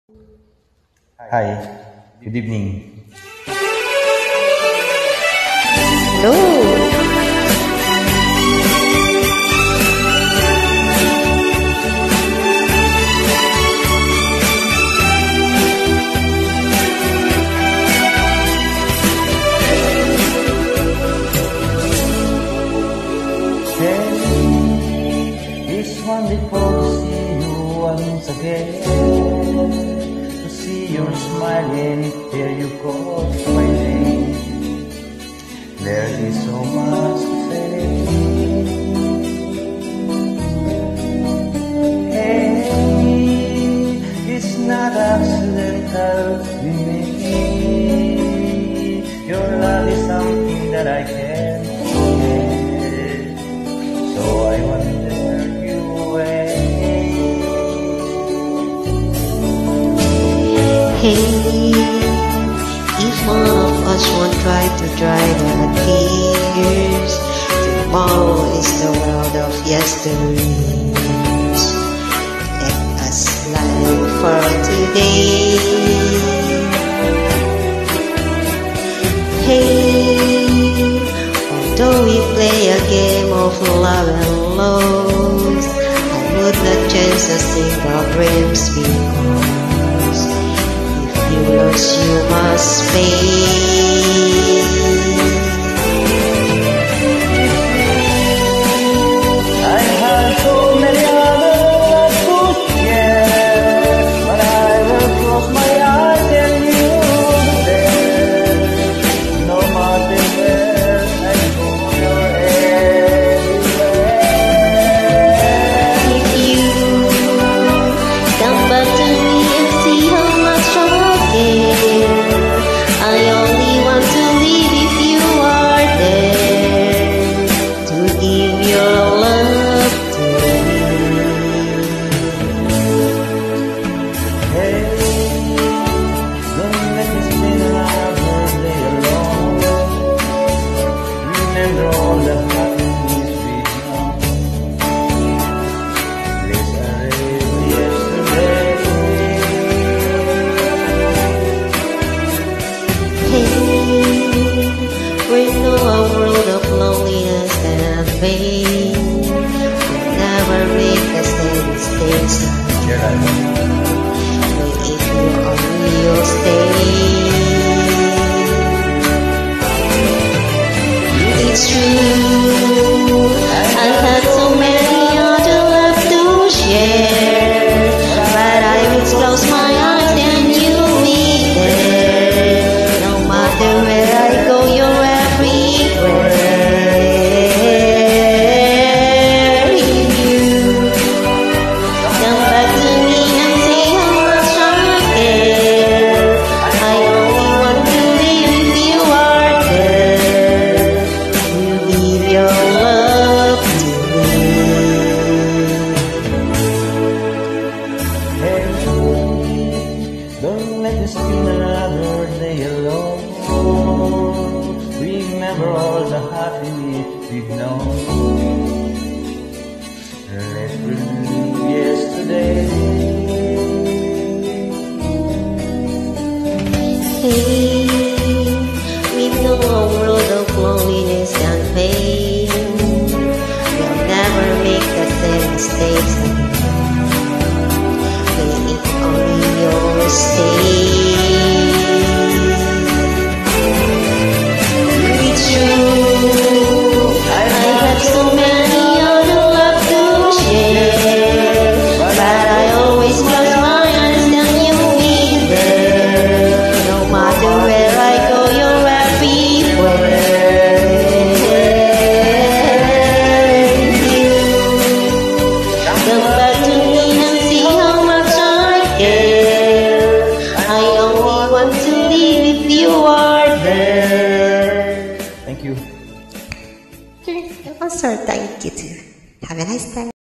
Hi, good evening. Hello. Hey, it's wonderful to see you once again. To see you smiling, hear you call my name. There is so much to say. Hey, it's not accidental with me. Your love is something that I can't forget. So I wonder you away. Hey, if one of us won't try to dry the tears, tomorrow is the world of yesteryears. Let us live for today. Hey, although we play a game of love and loss, I would not chase a single dreams because if you lose, you must pay. I had so many others to share, but I will close my eyes and you're there. No matter where I go, you're everywhere. If you come back to me and see how much I care, I only want to live if you are there to give your love to me. Hey, don't let me spend another day alone. Remember all the happiness we know. Let's erase yesterday. Hey, we know a world of loneliness and pain. We'll never make the same mistakes. If you only you'll stay. It's true, I had so many other love to share, but I would close my eyes and you'll be there. No matter where I go, you're everywhere. If you come back to me and say how much I care, I only want to live if you are there. You give your love to me. Hey, don't let me spend another day alone. Remember all the happiness we've known. Let's relive yesterday. Hey, we know a world of loneliness and pain. We'll never make the same mistakes again. If only you'll stay. It's true, I have so many other love to share, but I always close my eyes and you'll be there. No matter where I go, you're everywhere. Come back to me and see how much I care. I only want to live if you are there. Thank you. Also, thank you too. Have a nice time.